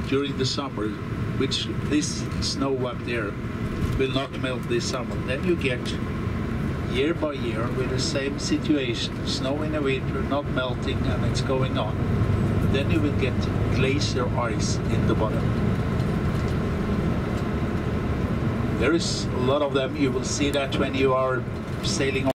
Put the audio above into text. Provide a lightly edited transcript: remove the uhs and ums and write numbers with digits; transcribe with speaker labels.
Speaker 1: during the summer, which this snow up there will not melt this summer, then you get year by year with the same situation, snow in the winter, not melting, and it's going on. Then you will get glacier ice in the bottom. There is a lot of them. You will see that when you are sailing on